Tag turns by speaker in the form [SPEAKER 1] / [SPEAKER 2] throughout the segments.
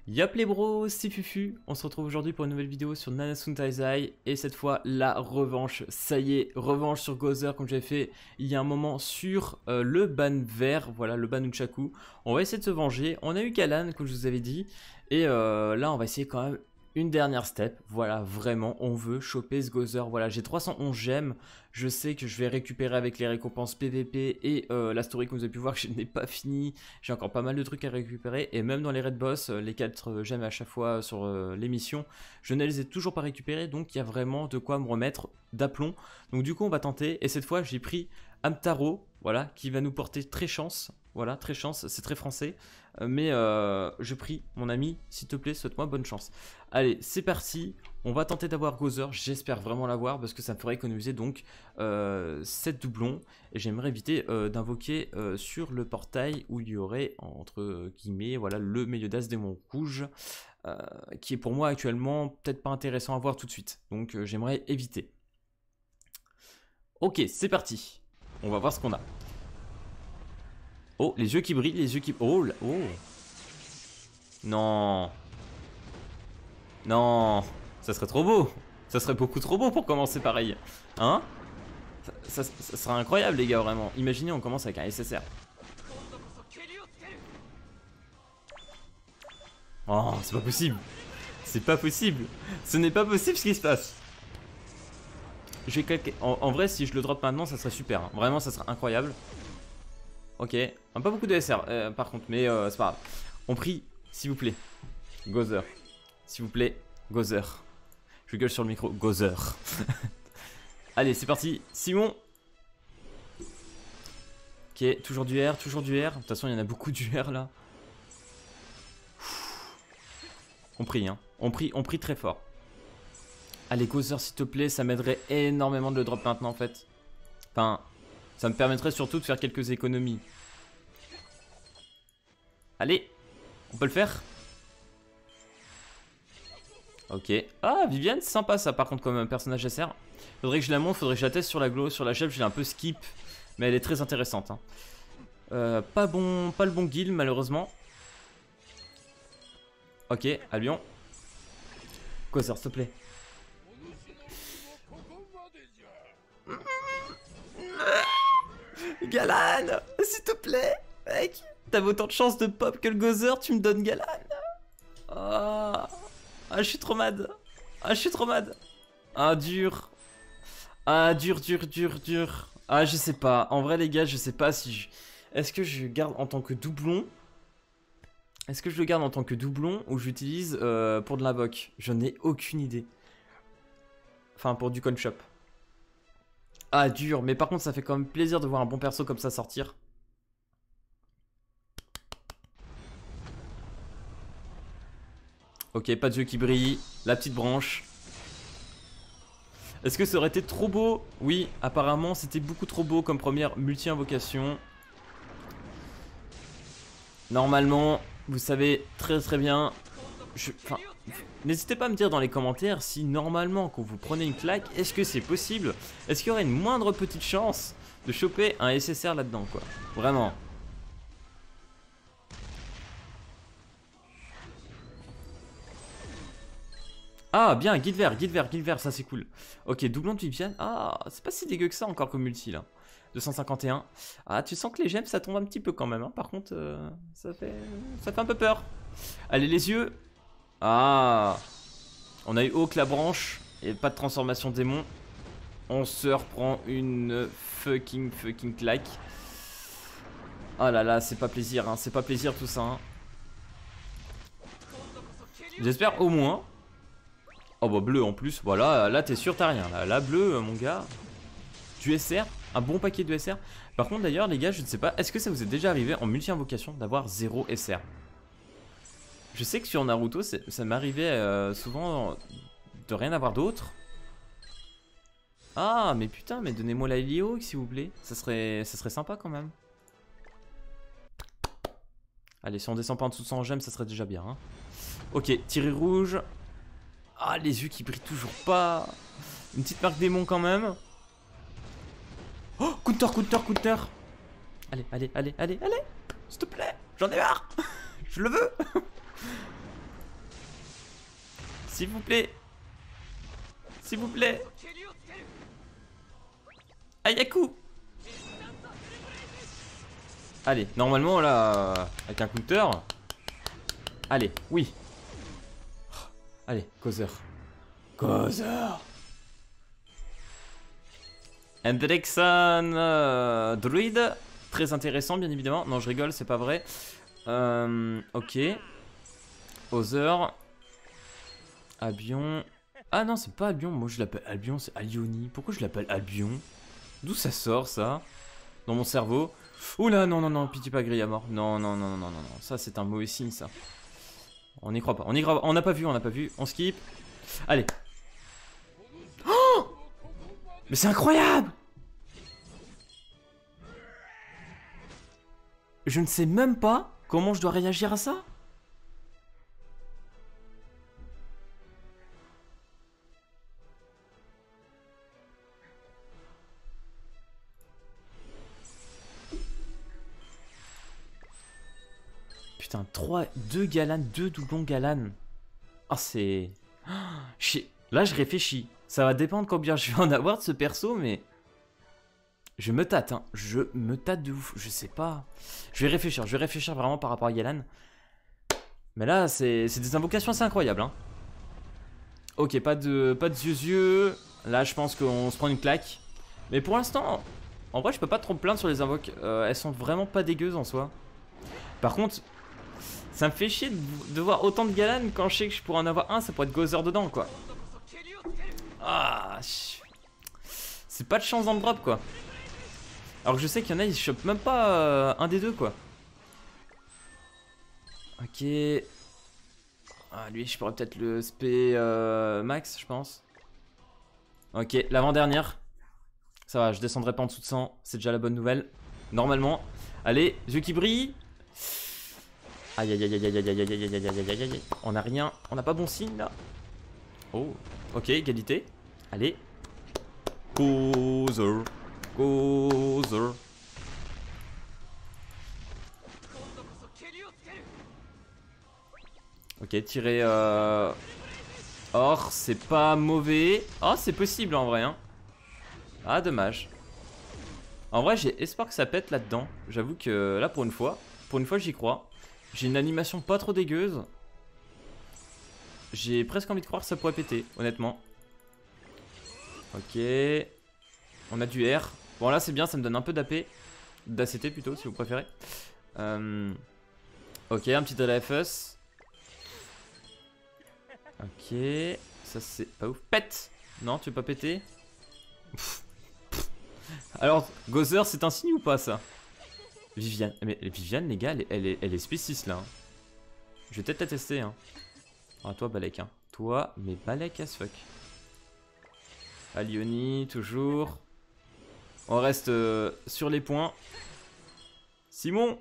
[SPEAKER 1] Yop les bros, c'est Fufu, on se retrouve aujourd'hui pour une nouvelle vidéo sur Nanasun Taizai et cette fois la revanche, ça y est, revanche sur Gozer comme j'avais fait il y a un moment sur le ban vert, voilà le ban Nunchaku. On va essayer de se venger, on a eu Galan comme je vous avais dit et là on va essayer quand même une dernière step, voilà vraiment on veut choper ce Gozer, voilà j'ai 311 gemmes, je sais que je vais récupérer avec les récompenses PVP et la story que vous avez pu voir que je n'ai pas fini, j'ai encore pas mal de trucs à récupérer et même dans les raid boss, les 4 gemmes à chaque fois sur l'émission, je ne les ai toujours pas récupérés donc il y a vraiment de quoi me remettre d'aplomb. Donc du coup on va tenter et cette fois j'ai pris Hamtaro, voilà, qui va nous porter très chance, voilà, très chance, c'est très français, mais je prie mon ami, s'il te plaît, souhaite-moi bonne chance. Allez, c'est parti, on va tenter d'avoir Gozer, j'espère vraiment l'avoir parce que ça me ferait économiser donc 7 doublons et j'aimerais éviter d'invoquer sur le portail où il y aurait entre guillemets voilà, le Meliodas démon rouge qui est pour moi actuellement peut-être pas intéressant à voir tout de suite, donc j'aimerais éviter. Ok, c'est parti, on va voir ce qu'on a. Oh, les yeux qui brillent, les yeux qui... Oh, oh. Non. Non. Ça serait trop beau. Ça serait beaucoup trop beau pour commencer pareil. Hein? Ça serait incroyable les gars, vraiment. Imaginez, on commence avec un SSR. Oh, c'est pas possible. C'est pas possible. Ce n'est pas possible ce qui se passe. Je vais claquer. En vrai, si je le drop maintenant, ça serait super. Hein. Vraiment, ça serait incroyable. Ok. Pas beaucoup de SR par contre, mais c'est pas grave. On prie, s'il vous plaît. Gozer. S'il vous plaît, Gozer. Je gueule sur le micro. Gozer. Allez, c'est parti. Simon. Ok, toujours du R, toujours du R. De toute façon, il y en a beaucoup du R là. On prie, hein. On prie très fort. Allez, Gozer, s'il te plaît, ça m'aiderait énormément de le drop maintenant en fait. Enfin, ça me permettrait surtout de faire quelques économies. Allez, on peut le faire. Ok. Ah, Viviane, c'est sympa ça par contre comme un personnage SR. Faudrait que je la montre, faudrait que je la teste sur la glow, sur la chef, je l'ai un peu skip. Mais elle est très intéressante. Hein. Pas le bon guild malheureusement. Ok, à Lyon. Gozer, s'il te plaît. Galan, s'il te plaît, mec. T'avais autant de chance de pop que le Gozer, tu me donnes Galan. Oh. Ah, je suis trop mad. Ah, je suis trop mad. Ah, dur. Ah, dur. Ah, je sais pas. En vrai, les gars, je sais pas si je... Est-ce que je garde en tant que doublon? Est-ce que je le garde en tant que doublon ou j'utilise pour de l'invoque? Je n'ai aucune idée. Enfin, pour du coin shop. Ah, dur. Mais par contre, ça fait quand même plaisir de voir un bon perso comme ça sortir. Ok, pas de yeux qui brillent. La petite branche. Est-ce que ça aurait été trop beau? Oui, apparemment c'était beaucoup trop beau comme première multi-invocation. Normalement, vous savez très bien. Enfin, n'hésitez pas à me dire dans les commentaires si normalement quand vous prenez une claque, est-ce que c'est possible? Est-ce qu'il y aurait une moindre petite chance de choper un SSR là-dedans quoi? Vraiment. Ah bien, guide vert, ça c'est cool. Ok, doublon de Viviane. Ah, c'est pas si dégueu que ça encore comme multi là. 251. Ah, tu sens que les gemmes ça tombe un petit peu quand même. Hein. Par contre, ça fait un peu peur. Allez, les yeux. Ah, on a eu Hawk la branche et pas de transformation démon. On se reprend une fucking claque. Ah là là, c'est pas plaisir, hein. C'est pas plaisir tout ça. Hein. J'espère au moins. Oh bah bleu en plus, voilà, là t'es sûr t'as rien, là bleu mon gars. Du SR, un bon paquet de SR. Par contre d'ailleurs les gars, je ne sais pas, est-ce que ça vous est déjà arrivé en multi-invocation d'avoir 0 SR? Je sais que sur Naruto, ça m'arrivait souvent de rien avoir d'autre. Ah mais putain, mais donnez-moi la Helio s'il vous plaît, ça serait sympa quand même. Allez, si on descend pas en dessous de 100 gemmes, ça serait déjà bien. Hein. Ok, tiré rouge. Ah, les yeux qui brillent toujours pas. Une petite marque démon quand même. Oh, counter. Allez. S'il te plaît. J'en ai marre. Je le veux. S'il vous plaît. S'il vous plaît. Ayaku. Allez, normalement là, avec un counter. Allez, oui. Allez, Gozer. Gozer. Hendrickson, druide. Très intéressant, bien évidemment. Non, je rigole, c'est pas vrai. Ok. Other. Albion. Ah non, c'est pas Albion. Moi, je l'appelle Albion, c'est Alioni. Pourquoi je l'appelle Albion? D'où ça sort, ça? Dans mon cerveau. Oula, non, non, non, pitié pas grille à mort. Non, non, non, non, non, non, non. Ça, c'est un mauvais signe, ça. On n'y croit pas. On y croit pas. On n'a pas vu, on n'a pas vu. On skip. Allez. Oh! Mais c'est incroyable! Je ne sais même pas comment je dois réagir à ça. Putain, 2 Galanes, 2 doublons Galanes. Ah, c'est... Là, je réfléchis. Ça va dépendre combien je vais en avoir de ce perso, mais... Je me tâte, hein. Je me tâte de ouf. Je sais pas. Je vais réfléchir vraiment par rapport à Galan. Mais là, c'est des invocations assez incroyables, hein. Ok, pas de yeux. Là, je pense qu'on se prend une claque. Mais pour l'instant, en vrai, je peux pas trop me plaindre sur les invoques. Elles sont vraiment pas dégueuses en soi. Par contre, ça me fait chier de voir autant de Galan quand je sais que je pourrais en avoir un, ça pourrait être Gozer dedans, quoi. Ah, c'est pas de chance dans le drop, quoi. Alors que je sais qu'il y en a, ils chopent même pas un des deux, quoi. Ok. Ah, lui, je pourrais peut-être le SP max, je pense. Ok, l'avant-dernière. Ça va, je descendrai pas en dessous de 100. C'est déjà la bonne nouvelle. Normalement. Allez, yeux qui brillent. Aïe, aïe, aïe, aïe, aïe, aïe, aïe, aïe, aïe, aïe, aïe, aïe. On a rien. On n'a pas bon signe, là. Oh. Ok, égalité. Allez. Gozer. Gozer. Ok, tirer or, c'est pas mauvais. Oh, c'est possible en vrai, hein. Ah, dommage. En vrai, j'ai espoir que ça pète là-dedans. J'avoue que là, pour une fois j'y crois. J'ai une animation pas trop dégueuse. J'ai presque envie de croire que ça pourrait péter, honnêtement. Ok. On a du R. Bon, là, c'est bien, ça me donne un peu d'AP. D'ACT plutôt, si vous préférez. Ok, un petit LFS. Ok. Ça, c'est pas ouf. Pète! Non, tu veux pas péter? Alors, Gozer, c'est un signe ou pas, ça? Viviane. Mais Viviane, les gars, elle est spéciste, là. Hein. Je vais peut-être la tester, hein. Ah, toi, Balek, hein. Toi, mais Balek as fuck. Alioni, toujours. On reste sur les points. Simon!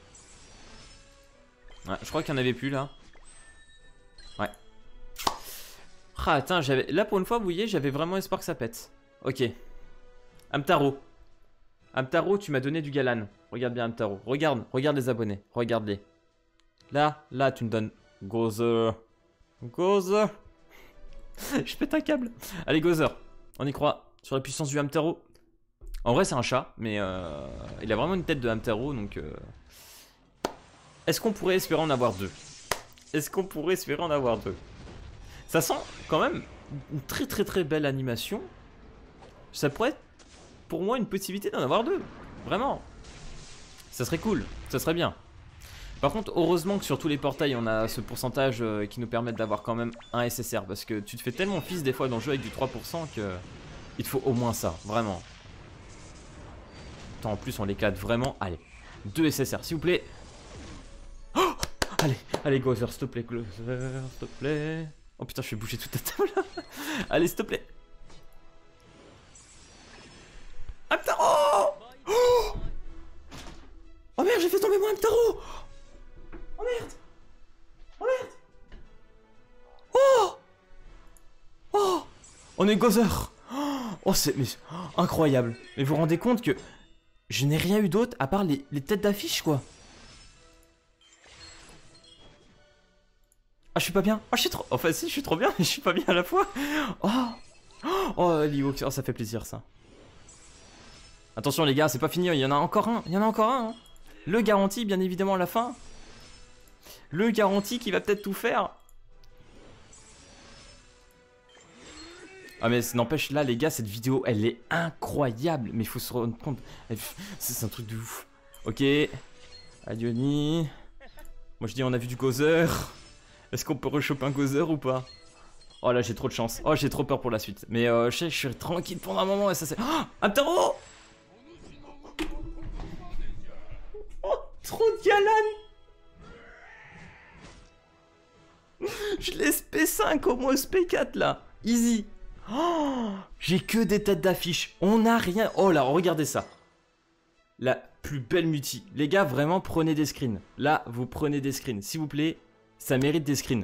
[SPEAKER 1] Ouais, je crois qu'il n'y en avait plus, là. Ouais. Ah, attends, là, pour une fois, vous voyez, j'avais vraiment espoir que ça pète. Ok. Amtaro. Amtaro, tu m'as donné du Galan. Regarde bien Amtaro. Regarde les abonnés. Regarde-les. Là, tu me donnes Gozer. Gozer. Je pète un câble. Allez, Gozer. On y croit. Sur la puissance du Amtaro. En vrai, c'est un chat, mais il a vraiment une tête de Amtaro, donc... Est-ce qu'on pourrait espérer en avoir deux? Est-ce qu'on pourrait espérer en avoir deux? Ça sent quand même une très très très belle animation. Ça pourrait être pour moi une possibilité d'en avoir deux. Vraiment. Ça serait cool, ça serait bien. Par contre, heureusement que sur tous les portails, on a ce pourcentage qui nous permet d'avoir quand même un SSR. Parce que tu te fais tellement fils des fois dans le jeu avec du 3% que il te faut au moins ça, vraiment. Attends, en plus on l'éclate vraiment. Allez, 2 SSR, s'il vous plaît. Oh, allez, Gozer, s'il te plaît, Gozer, s'il te plaît. Oh putain, je fais bouger toute la table. Allez, s'il te plaît. Amtaro! Oh merde, j'ai fait tomber mon Amtaro! Oh merde! Oh merde! Oh! Oh! On est Gozer! Oh, c'est incroyable! Mais vous vous rendez compte que je n'ai rien eu d'autre à part les têtes d'affiche, quoi! je suis pas bien. Oh, je suis trop... Enfin, si, je suis trop bien, mais je suis pas bien à la fois. Oh. Oh, Lio, oh, ça fait plaisir, ça. Attention, les gars, c'est pas fini. Il y en a encore un. Il y en a encore un. Hein. Le garanti, bien évidemment, à la fin. Le garanti qui va peut-être tout faire. Ah mais n'empêche là les gars, cette vidéo elle est incroyable. Mais il faut se rendre compte, c'est un truc de ouf. Ok, Adioni. Moi je dis on a vu du Gozer. Est-ce qu'on peut rechoper un Gozer ou pas? Oh là j'ai trop de chance. Oh j'ai trop peur pour la suite. Mais je sais, je suis tranquille pendant un moment et ça c'est... Oh, un tarot. Oh, trop de Galan. Je laisse P5 au moins SP4 là. Easy. Oh, j'ai que des têtes d'affiche. On n'a rien. Oh là, regardez ça. La plus belle multi. Les gars, vraiment, prenez des screens. Là, vous prenez des screens. S'il vous plaît, ça mérite des screens.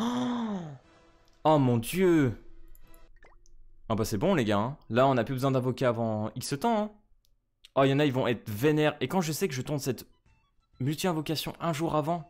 [SPEAKER 1] Oh mon dieu. Ah bah c'est bon les gars. Hein. Là, on n'a plus besoin d'avocat avant X temps. Hein. Oh, il y en a, ils vont être vénères. Et quand je sais que je tourne cette multi-invocation un jour avant...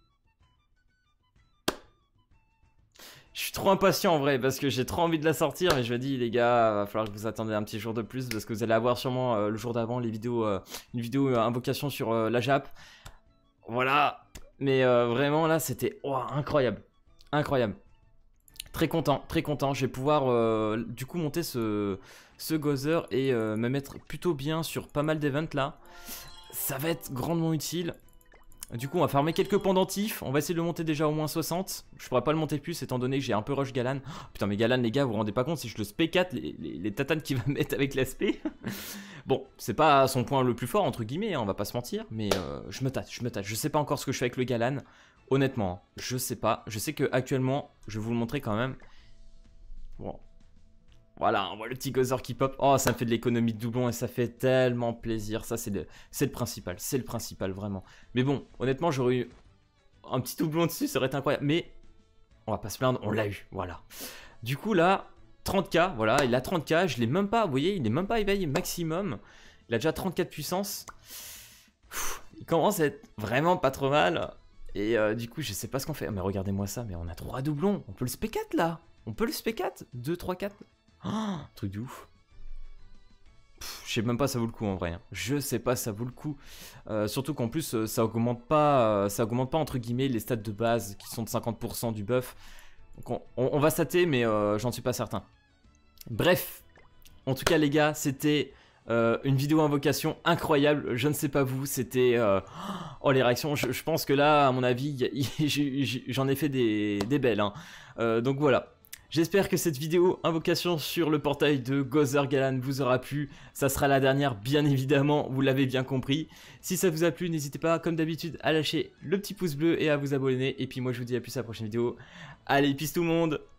[SPEAKER 1] Je suis trop impatient en vrai parce que j'ai trop envie de la sortir, mais je me dis les gars, va falloir que vous attendez un petit jour de plus parce que vous allez avoir sûrement le jour d'avant les vidéos, une vidéo invocation sur la Jap. Voilà, mais vraiment là c'était incroyable, incroyable. Très content, je vais pouvoir du coup monter ce Gozer et me mettre plutôt bien sur pas mal d'events là. Ça va être grandement utile. Du coup on va farmer quelques pendentifs. On va essayer de le monter déjà au moins 60. Je pourrais pas le monter plus étant donné que j'ai un peu rush Galan. Oh, putain mais Galan les gars, vous vous rendez pas compte si je le SP4 les tatanes qu'il va mettre avec l'aspect. Bon c'est pas son point le plus fort entre guillemets hein, on va pas se mentir. Mais je me tâte. Je sais pas encore ce que je fais avec le Galan. Honnêtement je sais pas. Je sais que actuellement je vais vous le montrer quand même. Bon. Voilà, on voit le petit Gozer qui pop. Oh, ça me fait de l'économie de doublon et ça fait tellement plaisir. Ça, c'est le principal, vraiment. Mais bon, honnêtement, j'aurais eu un petit doublon dessus, ça aurait été incroyable. Mais on va pas se plaindre, on l'a eu, voilà. Du coup, là, 30k, voilà, il a 30k. Je l'ai même pas, vous voyez, il n'est même pas éveillé maximum. Il a déjà 34 puissance. Il commence à être vraiment pas trop mal. Et du coup, je sais pas ce qu'on fait. Mais regardez-moi ça, mais on a 3 doublons. On peut le SP4 là. On peut le SP4 2, 3, 4. Oh, truc de ouf. Je sais même pas ça vaut le coup en vrai. Hein. Je sais pas ça vaut le coup. Surtout qu'en plus ça augmente pas entre guillemets les stats de base qui sont de 50% du buff. Donc on va stater mais j'en suis pas certain. Bref, en tout cas les gars, c'était une vidéo invocation incroyable. Je ne sais pas vous, c'était... Oh les réactions, je pense que là à mon avis j'en ai fait des belles. Hein. Donc voilà. J'espère que cette vidéo invocation sur le portail de Gozer Galan vous aura plu. Ça sera la dernière, bien évidemment, vous l'avez bien compris. Si ça vous a plu, n'hésitez pas, comme d'habitude, à lâcher le petit pouce bleu et à vous abonner. Et puis moi, je vous dis à plus à la prochaine vidéo. Allez, peace tout le monde!